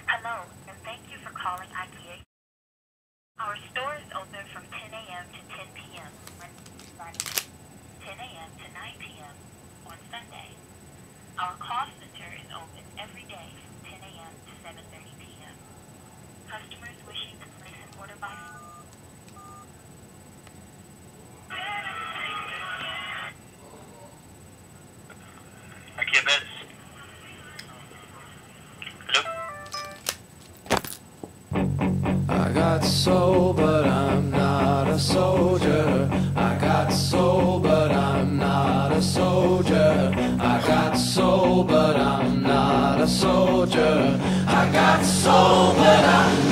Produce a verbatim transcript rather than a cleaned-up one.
Hello, and thank you for calling IKEA. Our store is open from ten A M to ten P M ten A M to nine P M on Sunday. Our call center is open every day from ten A M to seven thirty P M Customers wishing to place an order by IKEA beds. I got soul, but I'm not a soldier. I got soul, but I'm not a soldier. I got soul, but I'm not a soldier. I got soul, but I'm